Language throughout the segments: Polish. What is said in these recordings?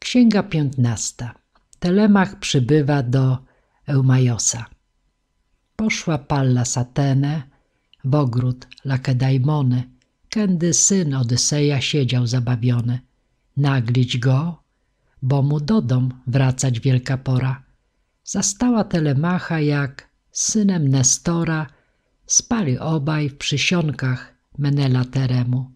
Księga 15. Telemach przybywa do Eumajosa. Poszła Pallas Atene w ogród Lakedaimony, kędy syn Odyseja siedział zabawiony. Naglić go, bo mu do dom wracać wielka pora. Zastała Telemacha, jak z synem Nestora spali obaj w przysionkach Menela Teremu.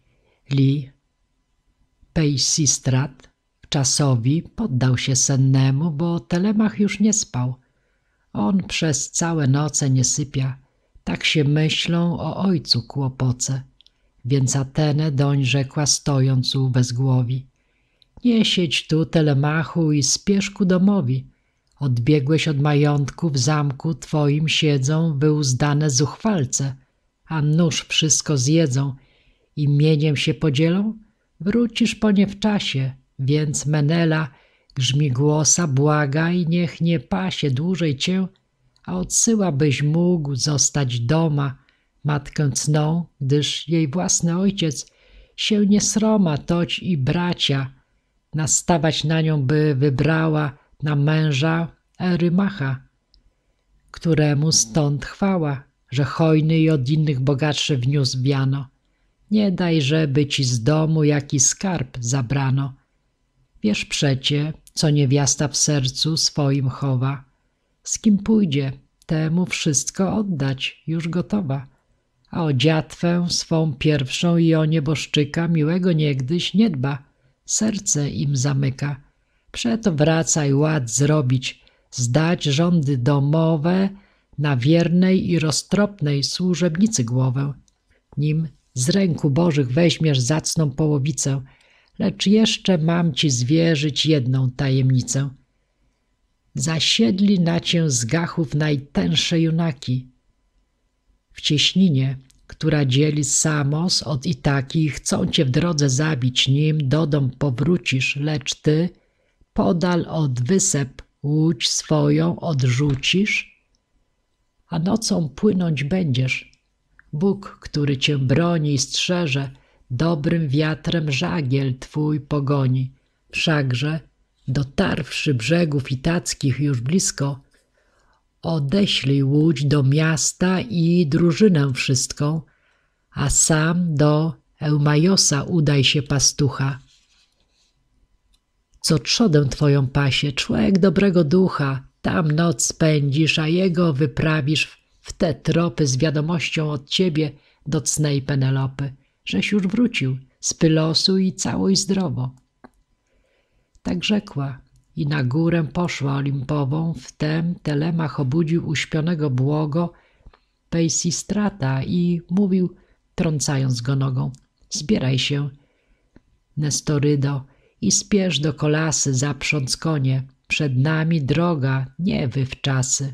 Peisistrat czasowi poddał się sennemu, bo Telemach już nie spał. On przez całe noce nie sypia, tak się myślą o ojcu kłopoce. Więc Atenę doń rzekła stojąc u bezgłowi: nie siedź tu, Telemachu, i spiesz ku domowi. Odbiegłeś od majątku, w zamku twoim siedzą wyuzdane zuchwalce, a nuż wszystko zjedzą i mieniem się podzielą? Wrócisz po nie w czasie, więc Menela grzmi głosa, błagaj, niech nie pasie dłużej cię, a odsyła byś mógł zostać doma matkę cną, gdyż jej własny ojciec się nie sroma, toć i bracia nastawać na nią by wybrała na męża Erymacha, któremu stąd chwała, że hojny i od innych bogatszy wniósł wiano. Nie daj, żeby ci z domu jaki skarb zabrano. Wiesz przecie, co niewiasta w sercu swoim chowa. Z kim pójdzie, temu wszystko oddać już gotowa. A o dziatwę swą pierwszą i o nieboszczyka miłego niegdyś nie dba. Serce im zamyka. Przeto wracaj ład zrobić, zdać rządy domowe na wiernej i roztropnej służebnicy głowę. Nim z ręku Bożych weźmiesz zacną połowicę, lecz jeszcze mam ci zwierzyć jedną tajemnicę. Zasiedli na cię z gachów najtęższe junaki. W cieśninie, która dzieli Samos od Itaki, chcą cię w drodze zabić, nim do dom powrócisz, lecz ty podal od wysep łódź swoją odrzucisz, a nocą płynąć będziesz. Bóg, który cię broni i strzeże, dobrym wiatrem żagiel twój pogoni. Wszakże, dotarwszy brzegów itackich już blisko, odeślij łódź do miasta i drużynę wszystką, a sam do Eumajosa udaj się pastucha. Co trzodę twoją pasie, człowiek dobrego ducha, tam noc spędzisz, a jego wyprawisz w te tropy z wiadomością od ciebie do cnej Penelopy, żeś już wrócił z Pylosu i cało i zdrowo. Tak rzekła i na górę poszła olimpową, wtem Telemach obudził uśpionego błogo Peisistrata i mówił, trącając go nogą: zbieraj się, Nestorydo, i spiesz do kolasy, zaprząc konie. Przed nami droga, nie wywczasy.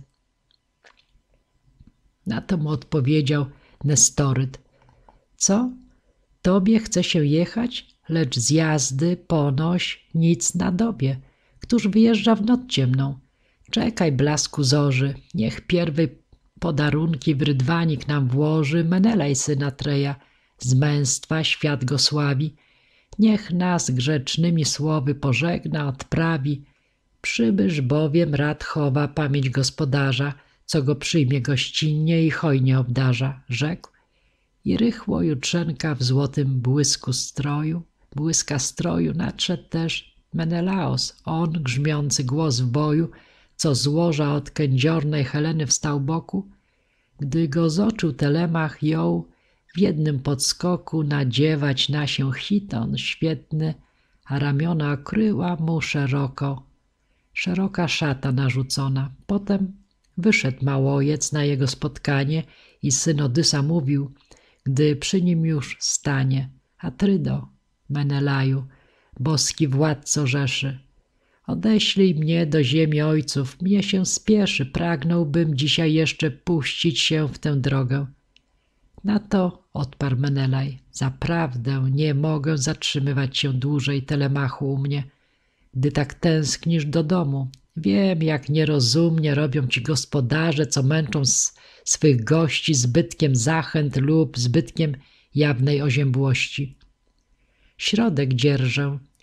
Na to mu odpowiedział Nestoryd: co? Tobie chce się jechać? Lecz z jazdy ponoś nic na dobie. Któż wyjeżdża w noc ciemną? Czekaj blasku zorzy, niech pierwy podarunki w rydwanik nam włoży Menelaj syna Treja. Z męstwa świat go sławi, niech nas grzecznymi słowy pożegna, odprawi. Przybysz bowiem rad chowa pamięć gospodarza, co go przyjmie gościnnie i hojnie obdarza, rzekł. I rychło jutrzenka w złotym błyska stroju nadszedł też Menelaos, on grzmiący głos w boju, co z łoża od kędziornej Heleny wstał boku. Gdy go zoczył Telemach, jął w jednym podskoku nadziewać na się chiton świetny, a ramiona okryła mu szeroka szata narzucona. Potem wyszedł małojec na jego spotkanie i syn Odysa mówił, gdy przy nim już stanie: Atrydo, Menelaju, boski władco Rzeszy, odeślij mnie do ziemi ojców, mnie się spieszy, pragnąłbym dzisiaj jeszcze puścić się w tę drogę. Na to odparł Menelaj: zaprawdę nie mogę zatrzymywać się dłużej, Telemachu, u mnie, gdy tak tęsknisz do domu. Wiem, jak nierozumnie robią ci gospodarze, co męczą swych gości zbytkiem zachęt lub zbytkiem jawnej oziębłości. Środek dzierżę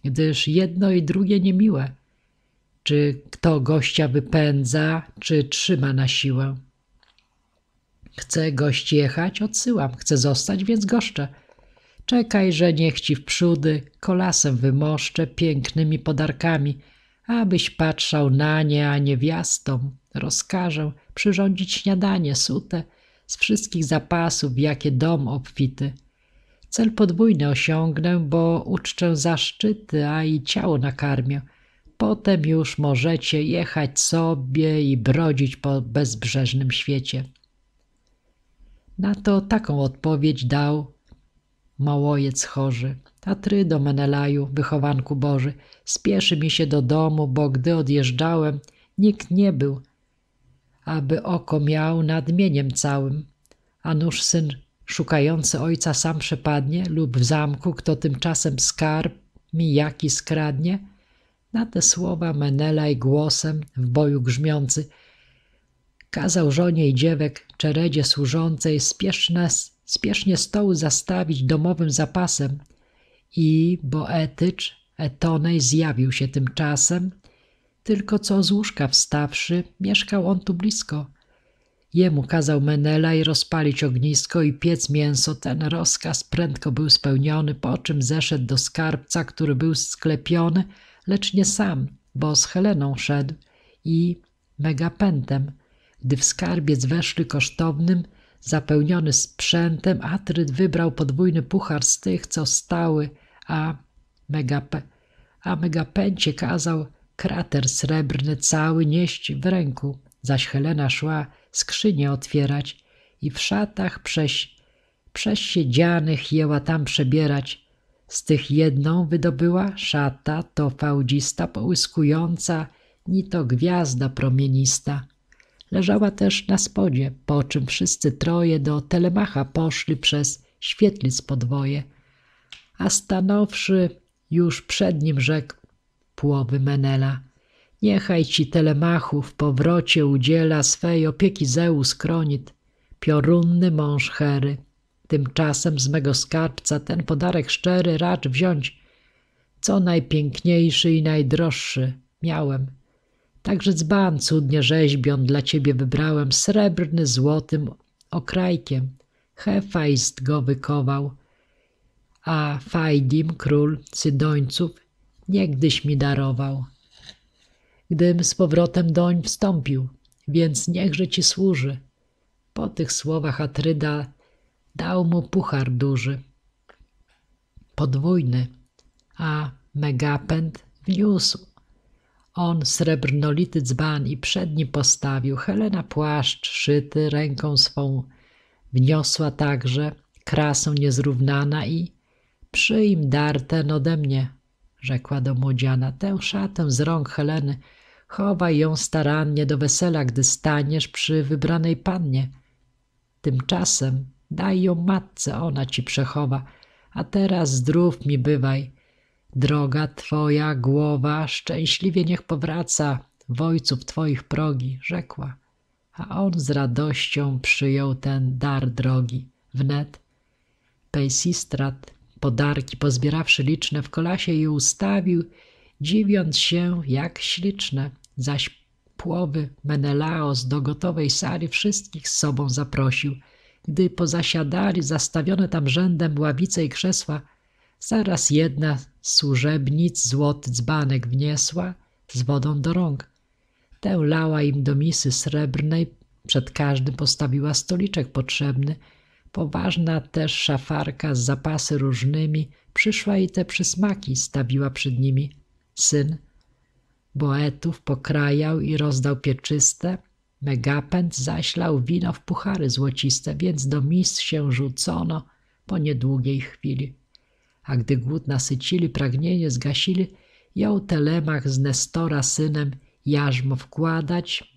gdyż jedno i drugie niemiłe. Czy kto gościa wypędza, czy trzyma na siłę? Chce gość jechać, odsyłam, chce zostać, więc goszczę. Czekaj, że niech ci wprzódy kolasem wymoszczę pięknymi podarkami, abyś patrzał na nie, a niewiastom rozkażę przyrządzić śniadanie sute z wszystkich zapasów, jakie dom obfity. Cel podwójny osiągnę, bo uczczę zaszczyty, a i ciało nakarmię. Potem już możecie jechać sobie i brodzić po bezbrzeżnym świecie. Na to taką odpowiedź dał Małojec chorzy. Atrydo, Menelaju, wychowanku Boży, spieszy mi się do domu, bo gdy odjeżdżałem, nikt nie był, aby oko miał nad mieniem całym. A nuż syn szukający ojca sam przepadnie, lub w zamku kto tymczasem skarb mi jaki skradnie? Na te słowa Menelaj głosem w boju grzmiący kazał żonie i dziewek czeredzie służącej spiesznie stoły zastawić domowym zapasem i Boetycz Etonej zjawił się tymczasem, tylko co z łóżka wstawszy, mieszkał on tu blisko. Jemu kazał Menelaj rozpalić ognisko i piec mięso. Ten rozkaz prędko był spełniony, po czym zeszedł do skarbca, który był sklepiony, lecz nie sam, bo z Heleną szedł i Megapentem. Gdy w skarbiec weszli kosztownym, zapełniony sprzętem, Atryd wybrał podwójny puchar z tych, co stały, a Megapencie kazał krater srebrny cały nieść w ręku, zaś Helena szła skrzynię otwierać i w szatach przesiedzianych jęła tam przebierać. Z tych jedną wydobyła szata, to fałdzista, połyskująca, ni to gwiazda promienista. Leżała też na spodzie, po czym wszyscy troje do Telemacha poszli przez świetlic podwoje. A stanowszy już przed nim rzekł płowy Menela: niechaj ci Telemachu w powrocie udziela swej opieki Zeus Kronit, piorunny mąż Hery. Tymczasem z mego skarbca ten podarek szczery racz wziąć, co najpiękniejszy i najdroższy miałem. Także dzban cudnie rzeźbion dla ciebie wybrałem, srebrny złotym okrajkiem. Hefajst go wykował, a Fajdim, król Cydońców, niegdyś mi darował. Gdym z powrotem doń wstąpił, więc niechże ci służy. Po tych słowach Atryda dał mu puchar duży, podwójny, a Megapent wniósł on srebrnolity dzban i przed nim postawił. Helena płaszcz szyty ręką swą wniosła także, krasą niezrównana i przyjm dar ten ode mnie, rzekła do młodziana. Tę szatę z rąk Heleny chowaj ją starannie do wesela, gdy staniesz przy wybranej pannie. Tymczasem daj ją matce, ona ci przechowa, a teraz zdrów mi bywaj. Droga twoja głowa szczęśliwie niech powraca w ojców twoich progi, rzekła. A on z radością przyjął ten dar drogi. Wnet Peisistrat, podarki pozbierawszy liczne, w kolasie je ustawił, dziwiąc się jak śliczne, zaś płowy Menelaos do gotowej sali wszystkich z sobą zaprosił. Gdy pozasiadali zastawione tam rzędem ławice i krzesła, zaraz jedna z służebnic złoty dzbanek wniesła z wodą do rąk. Tę lała im do misy srebrnej, przed każdym postawiła stoliczek potrzebny. Poważna też szafarka z zapasy różnymi, przyszła i te przysmaki stawiła przed nimi. Syn Boetów pokrajał i rozdał pieczyste, Megapent zaś lał wino w puchary złociste, więc do mis się rzucono po niedługiej chwili. A gdy głód nasycili, pragnienie zgasili, jął Telemach z Nestora synem jarzmo wkładać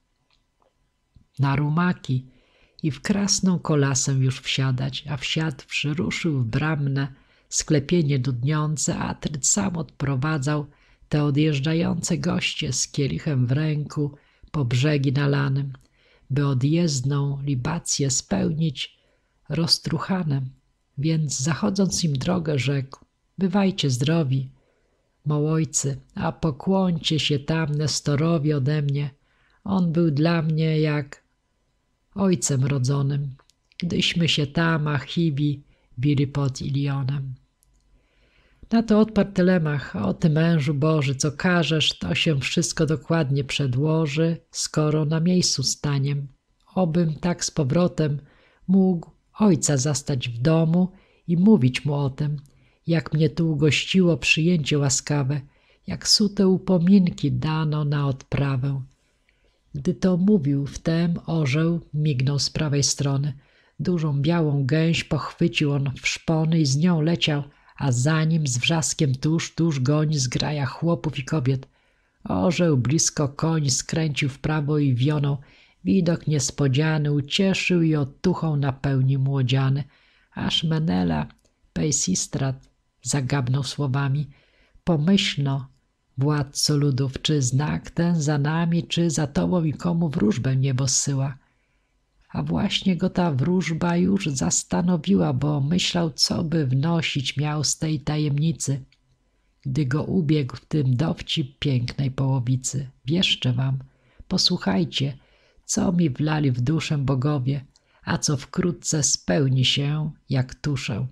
na rumaki i w krasną kolasę już wsiadać, a wsiadłszy ruszył w bramne sklepienie dudniące, a Atryd sam odprowadzał te odjeżdżające goście z kielichem w ręku po brzegi nalanym, by odjezdną libację spełnić roztruchanem. Więc zachodząc im drogę rzekł: bywajcie zdrowi, Mołojcy, a pokłońcie się tam Nestorowi ode mnie. On był dla mnie jak ojcem rodzonym, gdyśmy się tam Achiwi bili pod Ilionem. Na to odparł Telemach: o ty mężu Boży, co każesz, to się wszystko dokładnie przedłoży, skoro na miejscu staniem. Obym tak z powrotem mógł ojca zastać w domu i mówić mu o tym, jak mnie tu ugościło przyjęcie łaskawe, jak sute upominki dano na odprawę. Gdy to mówił, wtem orzeł mignął z prawej strony. Dużą białą gęś pochwycił on w szpony i z nią leciał, a za nim z wrzaskiem tuż goni zgraja chłopów i kobiet. Orzeł blisko koń skręcił w prawo i wionął. Widok niespodziany ucieszył i otuchą napełnił młodziany. Aż Menela Peisistrat zagabnął słowami: pomyślno, władco ludów, czy znak ten za nami, czy za tobą i komu wróżbę niebo zsyła? A właśnie go ta wróżba już zastanowiła, bo myślał, co by wnosić miał z tej tajemnicy, gdy go ubiegł w tym dowcip pięknej połowicy. Wieszczę wam, posłuchajcie, co mi wlali w duszę bogowie, a co wkrótce spełni się, jak tuszę.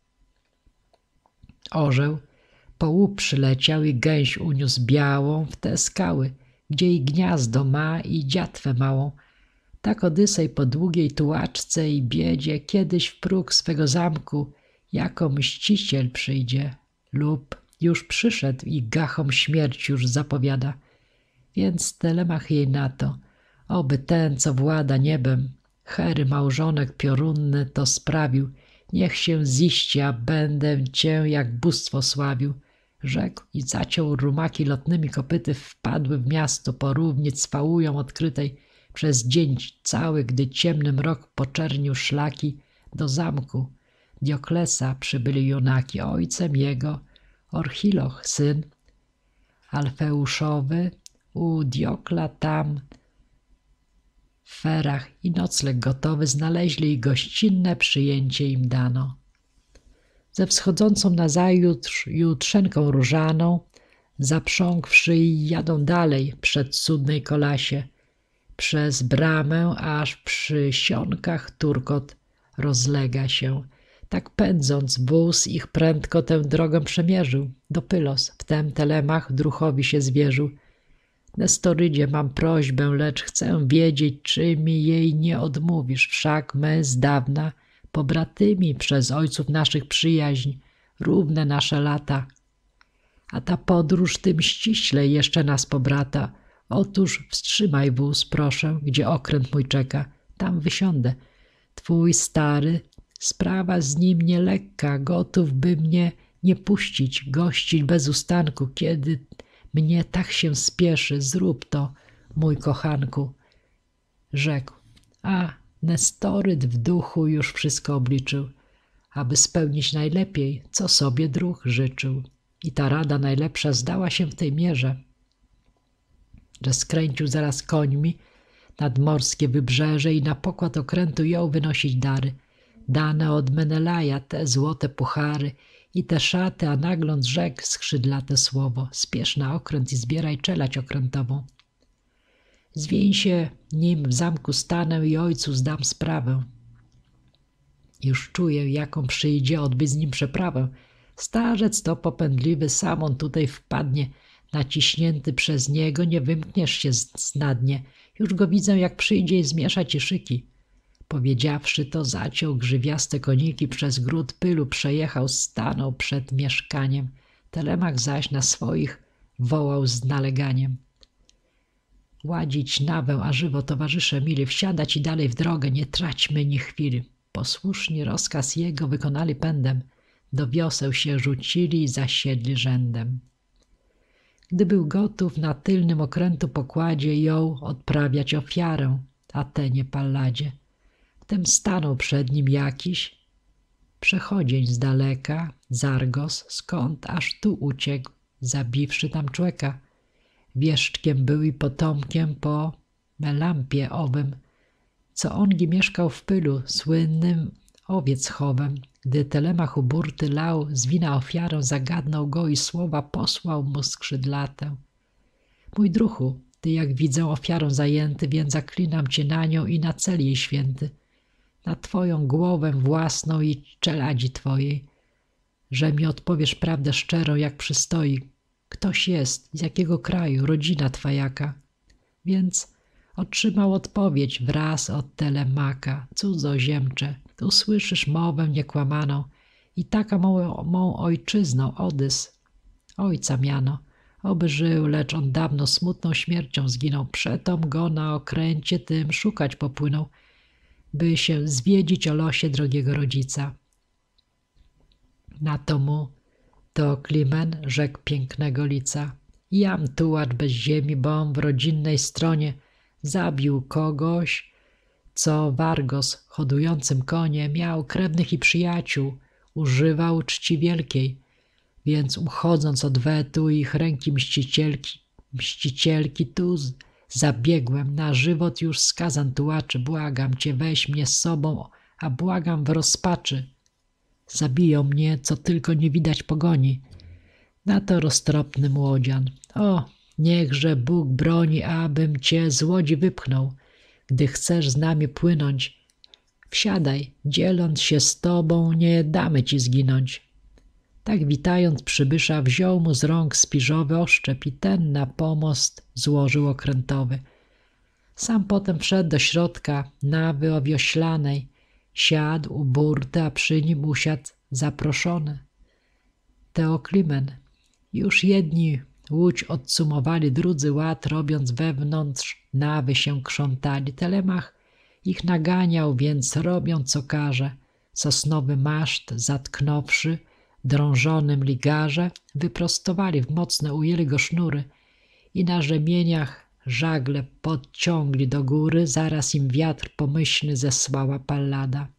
Orzeł po łup przyleciał i gęś uniósł białą w te skały, gdzie i gniazdo ma i dziatwę małą. Tak Odysej po długiej tułaczce i biedzie kiedyś w próg swego zamku jako mściciel przyjdzie, lub już przyszedł i gachom śmierć już zapowiada. Więc Telemach jej na to: oby ten, co włada niebem, Hery małżonek piorunny, to sprawił, niech się ziści, a będę cię jak bóstwo sławił. Rzekł i zaciął rumaki lotnymi kopyty, wpadły w miasto po równi cwałują odkrytej. Przez dzień cały, gdy ciemny mrok poczernił szlaki, do zamku Dioklesa przybyli junaki. Ojcem jego Orchiloch, syn Alfeuszowy, u Diokla tam w ferach i nocleg gotowy znaleźli i gościnne przyjęcie im dano. Ze wschodzącą nazajutrz jutrzenką różaną zaprząg w szyi jadą dalej przed cudnej kolasie. Przez bramę aż przy sionkach turkot rozlega się. Tak pędząc wóz ich prędko tę drogę przemierzył. Do Pylos wtem Telemach druhowi się zwierzył. Nestorydzie, mam prośbę, lecz chcę wiedzieć, czy mi jej nie odmówisz. Wszak my z dawna pobratymi przez ojców naszych przyjaźń, równe nasze lata. A ta podróż tym ściślej jeszcze nas pobrata. Otóż wstrzymaj wóz, proszę, gdzie okręt mój czeka. Tam wysiądę. Twój stary, sprawa z nim nie lekka, gotów by mnie nie puścić, gościć bez ustanku, kiedy mnie tak się spieszy. Zrób to, mój kochanku. Rzekł, a Nestoryd w duchu już wszystko obliczył, aby spełnić najlepiej, co sobie druh życzył. I ta rada najlepsza zdała się w tej mierze, że skręcił zaraz końmi nad morskie wybrzeże i na pokład okrętu jął wynosić dary, dane od Menelaja, te złote puchary i te szaty, a nagląc rzekł skrzydlate słowo: spiesz na okręt i zbieraj czelać okrętową. Zwiń się nim w zamku stanę i ojcu zdam sprawę. Już czuję, jaką przyjdzie odbyć z nim przeprawę. Starzec to popędliwy, sam on tutaj wpadnie, naciśnięty przez niego, nie wymkniesz się snadnie. Już go widzę, jak przyjdzie i zmiesza ci szyki. Powiedziawszy to, zaciął grzywiaste koniki, przez gród pylu przejechał, stanął przed mieszkaniem. Telemach zaś na swoich wołał z naleganiem: ładzić nawę, a żywo towarzysze mili, wsiadać i dalej w drogę, nie traćmy ni chwili. Posłuszni rozkaz jego wykonali pędem, do wioseł się rzucili i zasiedli rzędem. Gdy był gotów, na tylnym okrętu pokładzie jął odprawiać ofiarę Atenie Palladzie. Wtem stanął przed nim jakiś przechodzień z daleka, Zargos, skąd aż tu uciekł, zabiwszy tam człeka. Wieszczkiem był i potomkiem po Melampie owym, co ongi mieszkał w pylu, słynnym owiec chowem. Gdy Telemach u burty lał, z wina ofiarę zagadnął go i słowa posłał mu skrzydlate. Mój druhu, ty jak widzę ofiarą zajęty, więc zaklinam cię na nią i na cel jej święty, na twoją głowę własną i czeladzi twojej, że mi odpowiesz prawdę szczerą, jak przystoi. Ktoś jest, z jakiego kraju, rodzina twa jaka. Więc otrzymał odpowiedź wraz od Telemaka: cudzoziemcze, usłyszysz mowę niekłamaną i taka mą ojczyzną Odys, ojca miano. Oby żył, lecz on dawno smutną śmiercią zginął. Przetom go na okręcie tym szukać popłynął, by się zwiedzić o losie drogiego rodzica. Na to mu Teoklimen rzekł pięknego lica: jam tułacz bez ziemi, bom w rodzinnej stronie zabił kogoś, co w Argos hodującym konie miał krewnych i przyjaciół, używał czci wielkiej, więc uchodząc od wetu ich ręki mścicielki tu zabiegłem, na żywot już skazan tułaczy. Błagam cię, weź mnie z sobą, a błagam w rozpaczy. Zabiją mnie, co tylko nie widać pogoni. Na to roztropny młodzian: o, niechże Bóg broni, abym cię z łodzi wypchnął. Gdy chcesz z nami płynąć, wsiadaj, dzieląc się z tobą, nie damy ci zginąć. Tak witając przybysza, wziął mu z rąk spiżowy oszczep i ten na pomost złożył okrętowy. Sam potem wszedł do środka nawy owioślanej, siadł u burty, a przy nim usiadł zaproszony Teoklimen. Już jedni łódź odsumowali, drudzy ład robiąc wewnątrz nawy się krzątali. Telemach ich naganiał, więc robią co każe. Sosnowy maszt zatknąwszy drążonym ligarze, wyprostowali w mocne ujęli go sznury i na rzemieniach żagle podciągli do góry. Zaraz im wiatr pomyślny zesłała Pallada.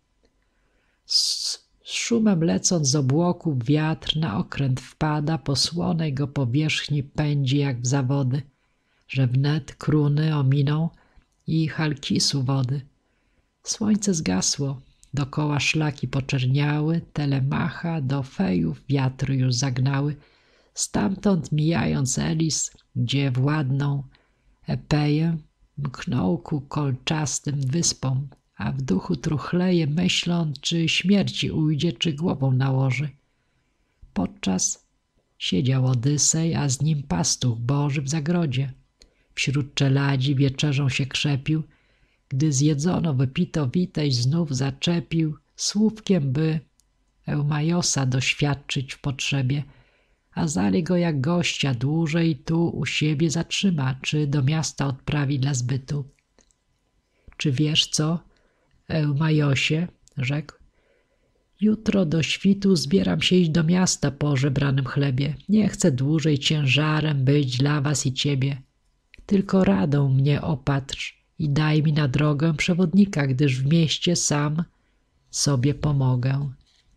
Z szumem lecąc z obłoków wiatr na okręt wpada, po słonej go powierzchni pędzi jak w zawody, że wnet kruny ominą i Chalkisu wody. Słońce zgasło, dokoła szlaki poczerniały, Telemacha do fejów wiatry już zagnały. Stamtąd mijając Elis, gdzie władną Epeję, mknął ku kolczastym wyspom, a w duchu truchleje, myśląc, czy śmierci ujdzie, czy głową nałoży. Podczas siedział Odysej, a z nim pastuch Boży w zagrodzie. Wśród czeladzi wieczerzą się krzepił, gdy zjedzono, wypito, witeś znów zaczepił słówkiem, by Eumajosa doświadczyć w potrzebie, a zali go jak gościa dłużej tu u siebie zatrzyma, czy do miasta odprawi dla zbytu. Czy wiesz co, Eumajosie, rzekł, jutro do świtu zbieram się iść do miasta po żebranym chlebie. Nie chcę dłużej ciężarem być dla was i ciebie. Tylko radą mnie opatrz i daj mi na drogę przewodnika, gdyż w mieście sam sobie pomogę.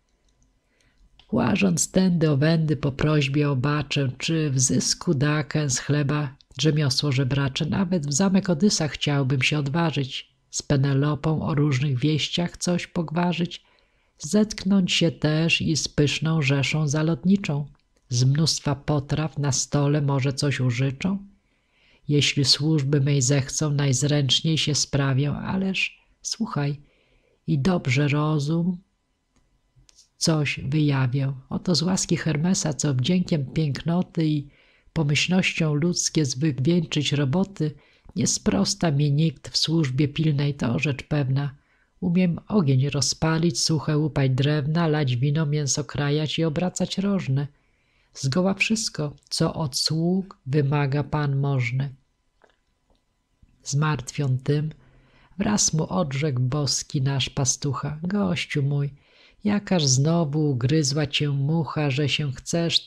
Łażąc tędy owędy po prośbie obaczę, czy w zysku dakę z chleba rzemiosło żebracze. Nawet w zamek Odysa chciałbym się odważyć, z Penelopą o różnych wieściach coś pogwarzyć, zetknąć się też i z pyszną rzeszą zalotniczą. Z mnóstwa potraw na stole może coś użyczą? Jeśli służby mej zechcą, najzręczniej się sprawię, ależ słuchaj i dobrze rozum coś wyjawię. Oto z łaski Hermesa, co wdziękiem pięknoty i pomyślnością ludzkie zwykł wieńczyć roboty, nie sprosta mi nikt w służbie pilnej, to rzecz pewna. Umiem ogień rozpalić, suche łupać drewna, lać wino, mięso krajać i obracać rożne. Zgoła wszystko, co od sług wymaga Pan możny. Zmartwion tym, wraz mu odrzekł boski nasz pastucha: gościu mój, jakaż znowu ugryzła cię mucha, że się chcesz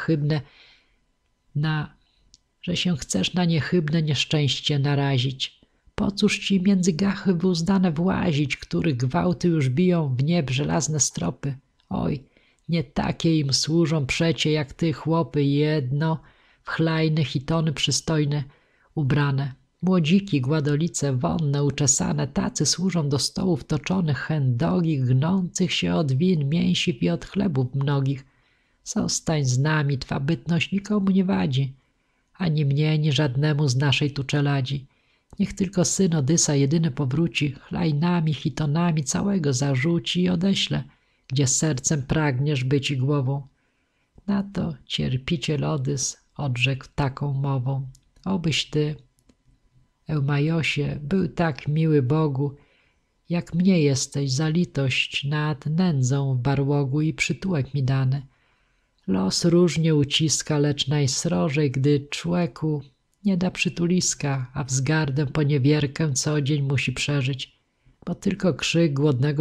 na niechybne nieszczęście narazić. Po cóż ci między gachy wyuzdane włazić, których gwałty już biją w nieb żelazne stropy? Oj, nie takie im służą przecie jak ty chłopy, jedno w chlajne hitony przystojne ubrane. Młodziki, gładolice, wonne, uczesane, tacy służą do stołów toczonych, chędogich, gnących się od win, mięsiw i od chlebów mnogich. Zostań z nami, twa bytność nikomu nie wadzi, ani mnie, ani żadnemu z naszej tu czeladzi. Niech tylko syn Odysa jedyny powróci, chlajnami, chitonami całego zarzuci i odeśle, gdzie sercem pragniesz być i głową. Na to cierpiciel Odys odrzekł taką mową: obyś ty, Eumajosie, był tak miły Bogu, jak mnie jesteś za litość nad nędzą w barłogu i przytułek mi dany. Los różnie uciska, lecz najsrożej, gdy człeku nie da przytuliska, a wzgardę poniewierkę co dzień musi przeżyć, by tylko krzyk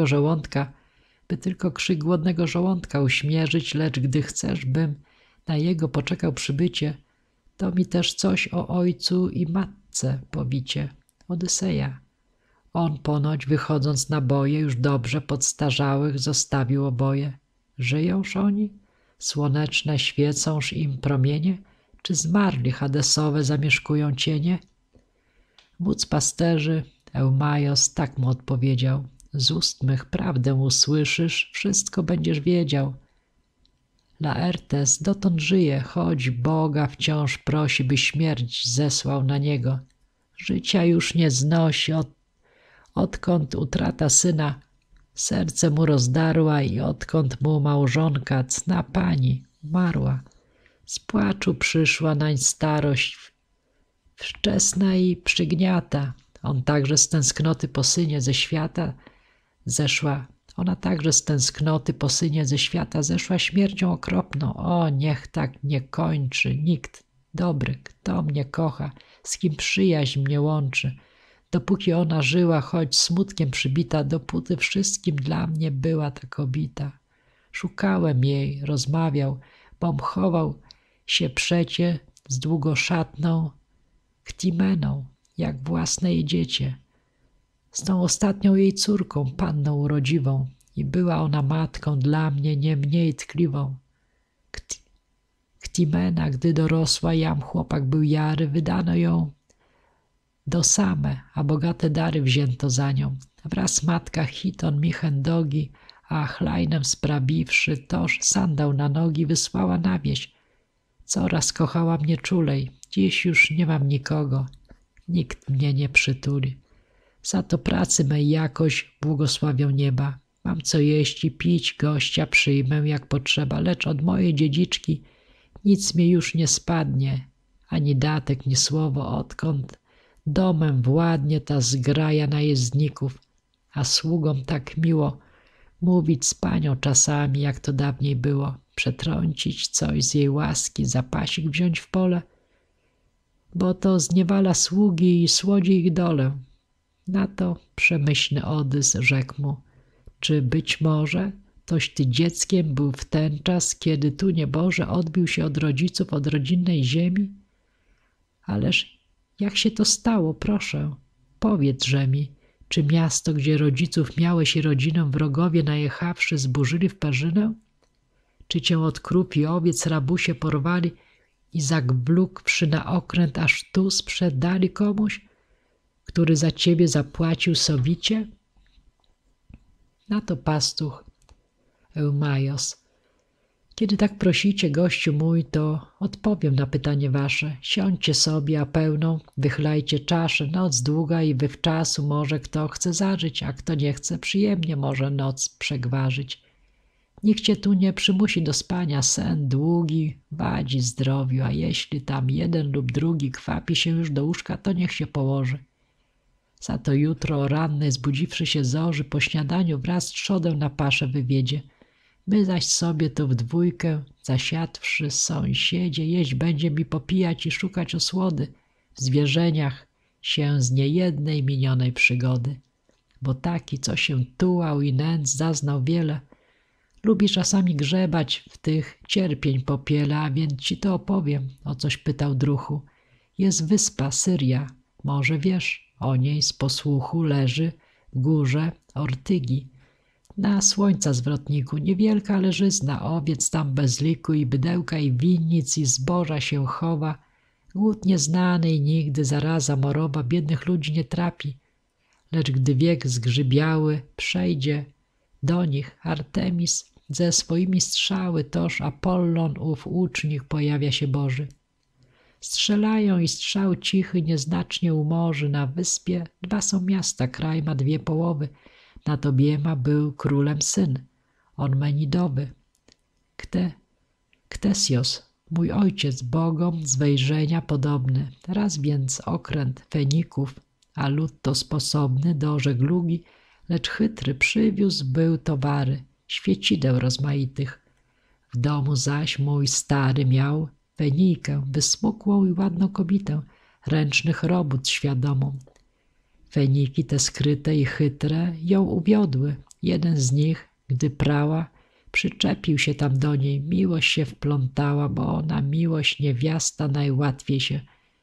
głodnego żołądka uśmierzyć, lecz gdy chcesz, bym na jego poczekał przybycie, to mi też coś o ojcu i matce powicie. Odyseja. On ponoć, wychodząc na boje, już dobrze podstarzałych zostawił oboje. Żyjąż oni? Słoneczne świecąż im promienie? Czy zmarli Hadesowe zamieszkują cienie? Wódz pasterzy, Eumajos, tak mu odpowiedział: z ust mych prawdę usłyszysz, wszystko będziesz wiedział. Laertes dotąd żyje, choć Boga wciąż prosi, by śmierć zesłał na niego. Życia już nie znosi, odkąd utrata syna serce mu rozdarła i odkąd mu małżonka, cna pani, umarła. Z płaczu przyszła nań starość wczesna i przygniata. Ona także z tęsknoty po synie ze świata zeszła śmiercią okropną. O, niech tak nie kończy nikt dobry, kto mnie kocha, z kim przyjaźń mnie łączy. Dopóki ona żyła, choć smutkiem przybita, dopóty wszystkim dla mnie była ta kobieta. Szukałem jej, rozmawiał, bom chował się przecie z długoszatną Ktimeną, jak własne jej dziecię, z tą ostatnią jej córką, panną urodziwą, i była ona matką dla mnie nie mniej tkliwą. Ktimena, gdy dorosła, jam chłopak był jary, wydano ją do same, a bogate dary wzięto za nią. Wraz matka Chiton mi chędogi, a chlajnem sprawiwszy, toż sandał na nogi wysłała na wieś. Coraz kochała mnie czulej, dziś już nie mam nikogo, nikt mnie nie przytuli. Za to pracy mej jakoś błogosławią nieba. Mam co jeść i pić, gościa przyjmę jak potrzeba, lecz od mojej dziedziczki nic mi już nie spadnie, ani datek, ni słowo, odkąd domem władnie ta zgraja najezdników, a sługom tak miło mówić z panią czasami, jak to dawniej było, przetrącić coś z jej łaski, zapasik wziąć w pole, bo to zniewala sługi i słodzi ich dolę. Na to przemyślny Odys rzekł mu: czy być może toś ty dzieckiem był w ten czas, kiedy tu nieboże odbił się od rodziców, od rodzinnej ziemi? Ależ jak się to stało, proszę, powiedz-że mi, czy miasto, gdzie rodziców miałeś i rodzinę, wrogowie najechawszy zburzyli w perzynę? Czy cię od krów i owiec rabusie porwali i zagwlókłszy na okręt aż tu sprzedali komuś, który za ciebie zapłacił sowicie? Na to pastuch Eumajos: kiedy tak prosicie, gościu mój, to odpowiem na pytanie wasze. Siądźcie sobie, a pełną wychlajcie czaszę. Noc długa i wywczasu może kto chce zażyć, a kto nie chce, przyjemnie może noc przegwarzyć. Nikt cię tu nie przymusi do spania, sen długi wadzi zdrowiu, a jeśli tam jeden lub drugi kwapi się już do łóżka, to niech się położy. Za to jutro o rannej, zbudziwszy się zorzy, po śniadaniu wraz z trzodę na paszę wywiedzie. My zaś sobie tu w dwójkę, zasiadłszy sąsiedzie, jeść będzie mi, popijać i szukać osłody w zwierzeniach się z niejednej minionej przygody. Bo taki, co się tułał i nędz zaznał wiele, lubi czasami grzebać w tych cierpień popiele, a więc ci to opowiem, o coś pytał druhu. Jest wyspa Syria, może wiesz o niej z posłuchu, leży w górze Ortygi. Na słońca zwrotniku niewielka leżyzna, owiec tam bez liku i bydełka i winnic i zboża się chowa, Głód nieznany i nigdy zaraza morowa biednych ludzi nie trapi. Lecz gdy wiek zgrzybiały przejdzie do nich Artemis ze swoimi strzały, toż Apollon ów łucznik pojawia się Boży. Strzelają i strzał cichy nieznacznie umorzy. Na wyspie dwa są miasta, kraj ma dwie połowy. Nad obiema był królem syn, on Menidowy. Ktesios, mój ojciec, bogom z wejrzenia podobny. Raz więc okręt Feników, a lud to sposobny do żeglugi, lecz chytry przywiózł był towary, świecideł rozmaitych. W domu zaś mój stary miał Fenijkę, wysmukłą i ładną kobietę, ręcznych robót świadomą. Feniki te skryte i chytre ją uwiodły. Jeden z nich, gdy prała, przyczepił się tam do niej. Miłość się wplątała, bo ona miłość niewiasta najłatwiej się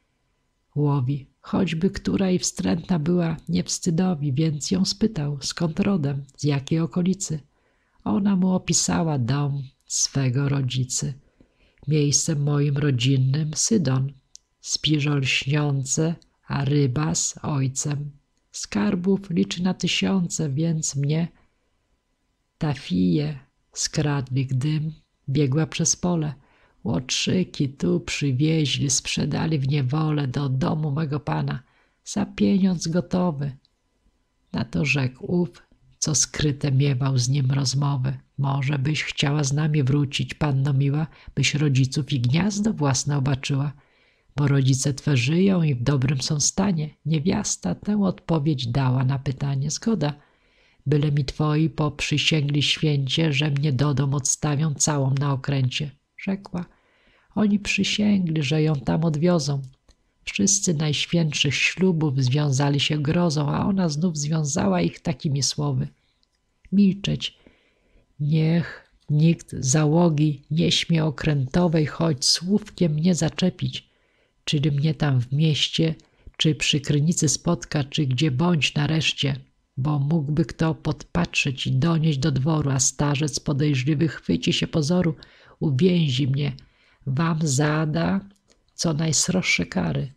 łowi. Choćby która i wstrętna była, nie wstydowi, więc ją spytał, skąd rodem, z jakiej okolicy. Ona mu opisała dom swego rodzicy. Miejscem moim rodzinnym Sydon, spiżo lśniące, a ryba z ojcem. Skarbów liczy na tysiące, więc mnie Tafije skradli, gdym biegła przez pole. Łotrzyki tu przywieźli, sprzedali w niewolę do domu mego pana, za pieniądz gotowy. Na to rzekł ów, co skryte miewał z nim rozmowy. Może byś chciała z nami wrócić, panno miła, byś rodziców i gniazdo własne obaczyła, bo rodzice twe żyją i w dobrym są stanie. Niewiasta tę odpowiedź dała na pytanie. Zgoda, byle mi twoi poprzysięgli święcie, że mnie do dom odstawią całą na okręcie. Rzekła, oni przysięgli, że ją tam odwiozą. Wszyscy najświętszych ślubów związali się grozą, a ona znów związała ich takimi słowy. Milczeć, niech nikt załogi nie śmie okrętowej choć słówkiem nie zaczepić, czyli mnie tam w mieście, czy przy krynicy spotka, czy gdzie bądź nareszcie, bo mógłby kto podpatrzeć i donieść do dworu, a starzec podejrzliwy chwyci się pozoru, uwięzi mnie, wam zada co najsroższe kary.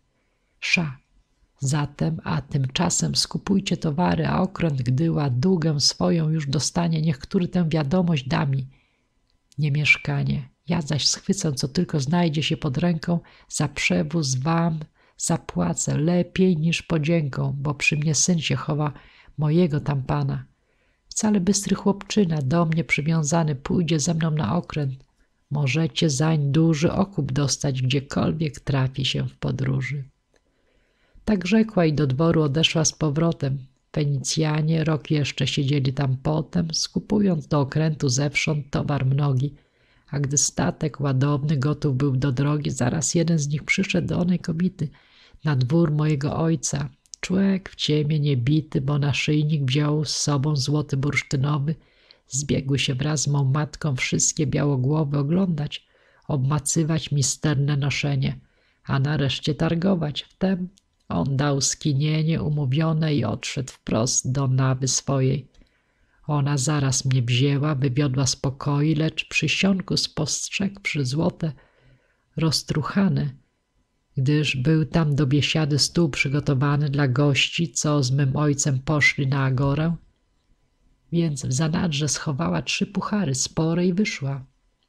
Zatem, a tymczasem skupujcie towary, a okręt, gdy ładugę swoją już dostanie, niech który tę wiadomość da mi. Nie mieszkanie. Ja zaś schwycę, co tylko znajdzie się pod ręką, za przewóz wam zapłacę lepiej niż podzięką, bo przy mnie syn się chowa mojego tam pana. Wcale bystry chłopczyna, do mnie przywiązany, pójdzie ze mną na okręt. Możecie zań duży okup dostać, gdziekolwiek trafi się w podróży. Tak rzekła i do dworu odeszła z powrotem. Fenicjanie rok jeszcze siedzieli tam potem, skupując do okrętu zewsząd towar mnogi. A gdy statek ładowny gotów był do drogi, zaraz jeden z nich przyszedł do onej kobiety na dwór mojego ojca. Człek w ciemię niebity, bo naszyjnik wziął z sobą złoty bursztynowy. Zbiegły się wraz z mą matką wszystkie białogłowy oglądać, obmacywać misterne noszenie, a nareszcie targować. Wtem on dał skinienie umówione i odszedł wprost do nawy swojej. Ona zaraz mnie wzięła, wywiodła z pokoi, lecz przysionku spostrzegłszy złote roztruchane, gdyż był tam do biesiady stół przygotowany dla gości, co z mym ojcem poszli na agorę, więc w zanadrze schowała 3 puchary spore i wyszła.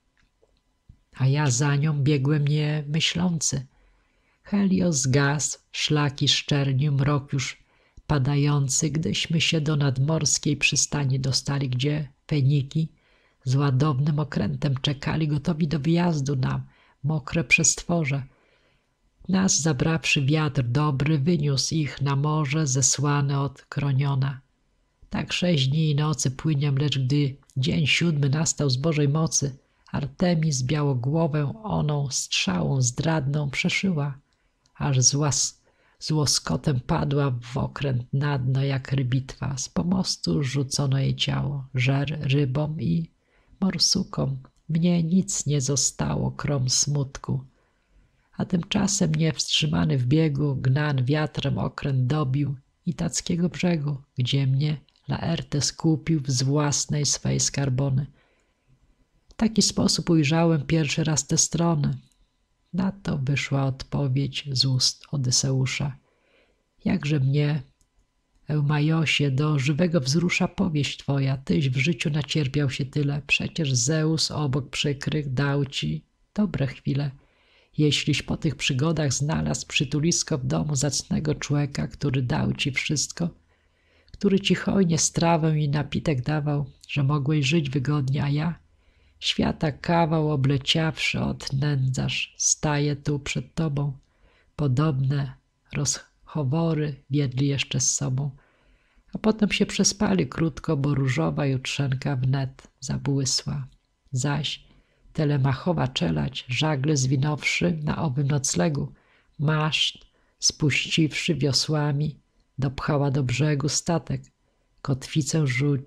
A ja za nią biegłem nie myślący. Helios zgasł, szlaki szczernił, mrok już padający, gdyśmy się do nadmorskiej przystani dostali, gdzie Feniki z ładownym okrętem czekali, gotowi do wyjazdu na mokre przestworze. Nas zabrawszy wiatr dobry, wyniósł ich na morze zesłane od Kroniona. Tak 6 dni i nocy płyniem, lecz gdy dzień 7 nastał z Bożej mocy, Artemis białogłowę oną strzałą zdradną przeszyła, aż z łoskotem padła w okręt na dno jak rybitwa. Z pomostu rzucono jej ciało, żer rybom i morsukom. Mnie nic nie zostało, krom smutku. A tymczasem niewstrzymany w biegu, gnan wiatrem okręt dobił Itackiego brzegu, gdzie mnie Laertes kupił z własnej swej skarbony. W taki sposób ujrzałem pierwszy raz tę stronę. Na to wyszła odpowiedź z ust Odyseusza. Jakże mnie, Eumajosie, do żywego wzrusza powieść twoja. Tyś w życiu nacierpiał się tyle. Przecież Zeus obok przykrych dał ci dobre chwile. Jeśliś po tych przygodach znalazł przytulisko w domu zacnego człowieka, który dał ci wszystko, który ci hojnie strawę i napitek dawał, że mogłeś żyć wygodnie, a ja, świata kawał obleciawszy od nędzarz, staję tu przed tobą. Podobne rozchowory wiedli jeszcze z sobą, a potem się przespali krótko, bo różowa jutrzenka wnet zabłysła. Zaś Telemachowa czelać, żagle zwinąwszy na owym noclegu, maszt spuściwszy wiosłami, dopchała do brzegu statek. Kotwicę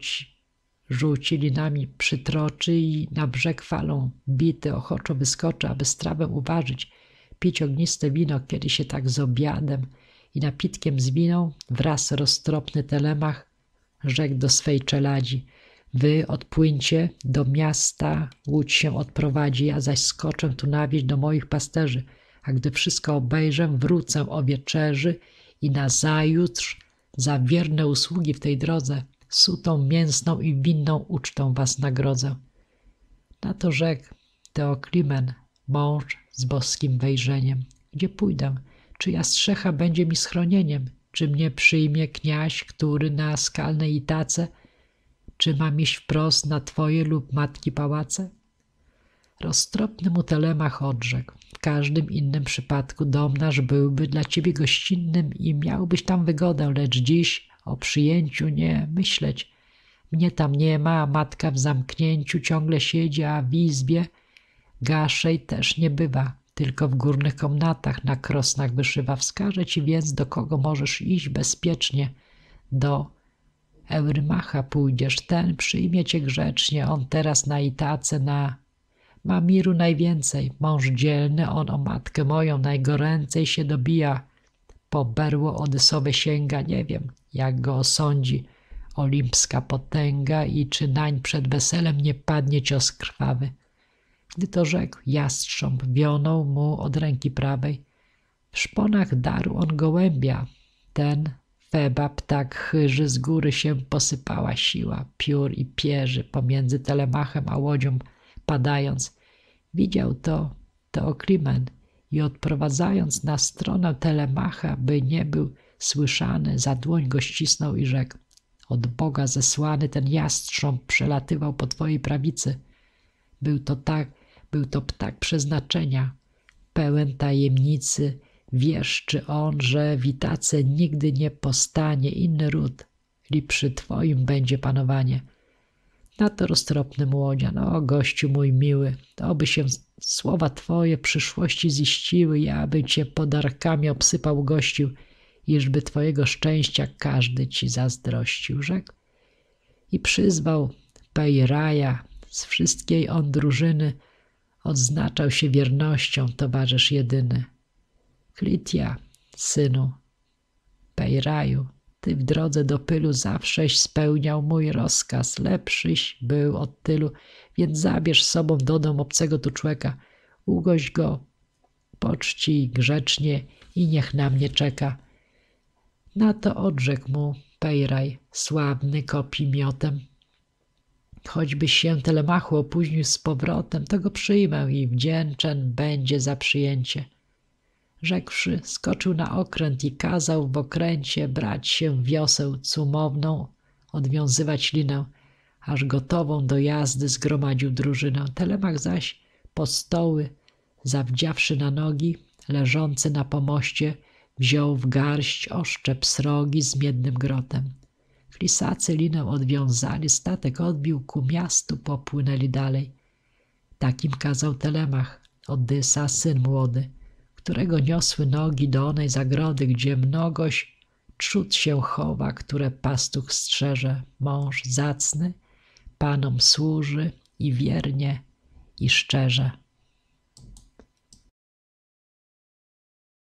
rzuci linami przytroczy i na brzeg falą bity ochoczo wyskoczy, aby strawę uważać, pić ogniste wino, kiedy się tak z obiadem i napitkiem zwinął, wraz roztropny Telemach rzekł do swej czeladzi: wy odpłyńcie do miasta, łódź się odprowadzi, ja zaś skoczę tu na wieś do moich pasterzy, a gdy wszystko obejrzę, wrócę o wieczerzy i nazajutrz za wierne usługi w tej drodze sutą, mięsną i winną ucztą was nagrodzę. Na to rzekł Teoklimen, mąż z boskim wejrzeniem: gdzie pójdę? Czyja strzecha będzie mi schronieniem? Czy mnie przyjmie kniaź, który na skalnej Itace? Czy mam iść wprost na twoje lub matki pałace? Roztropny mu Telemach odrzekł: w każdym innym przypadku dom nasz byłby dla ciebie gościnnym i miałbyś tam wygodę, lecz dziś o przyjęciu nie myśleć. Mnie tam nie ma, a matka w zamknięciu ciągle siedzi, a w izbie gaszej też nie bywa, tylko w górnych komnatach na krosnach wyszywa. Wskażę ci więc, do kogo możesz iść bezpiecznie. Do Eurymacha pójdziesz, ten przyjmie cię grzecznie, on teraz na Itace ma miru najwięcej. Mąż dzielny, on o matkę moją najgoręcej się dobija. Po berło Odysowe sięga, nie wiem, jak go osądzi olimpska potęga i czy nań przed weselem nie padnie cios krwawy. Gdy to rzekł, jastrząb wionął mu od ręki prawej. W szponach darł on gołębia. Ten Feba, ptak chyży, z góry się posypała siła piór i pierzy pomiędzy Telemachem a łodzią padając. Widział to Teoklimen i odprowadzając na stronę Telemacha, by nie był słyszany, za dłoń go ścisnął i rzekł: od Boga zesłany ten jastrząb przelatywał po twojej prawicy. Był to ptak przeznaczenia, pełen tajemnicy. Wieszczy on, że w Itace nigdy nie postanie inny ród, li przy twoim będzie panowanie. Na to roztropny młodzian: o gościu mój miły, to oby się słowa twoje przyszłości ziściły, ja by cię podarkami obsypał gościł, iżby twojego szczęścia każdy ci zazdrościł, rzekł. I przyzwał Pejraja, z wszystkiej on drużyny odznaczał się wiernością, towarzysz jedyny. Klitia, synu Pejraju, ty w drodze do pylu zawsześ spełniał mój rozkaz, lepszyś był od tylu, więc zabierz sobą do domu obcego tu człeka, ugość go, poczci grzecznie i niech na mnie czeka. Na to odrzekł mu Pejraj, sławny kopi miotem: choćbyś się Telemachu opóźnił z powrotem, to go przyjmę i wdzięczен będzie za przyjęcie. Rzekłszy, skoczył na okręt i kazał w okręcie brać się wioseł cumowną, odwiązywać linę, aż gotową do jazdy zgromadził drużynę. Telemach zaś postoły, zawdziawszy na nogi, leżący na pomoście, wziął w garść oszczep srogi z miednym grotem. Klisacy linę odwiązali, statek odbił, ku miastu popłynęli dalej. Takim kazał Telemach, Odysa, syn młody, którego niosły nogi do onej zagrody, gdzie mnogość trzód się chowa, które pastuch strzeże. Mąż zacny, panom służy i wiernie i szczerze.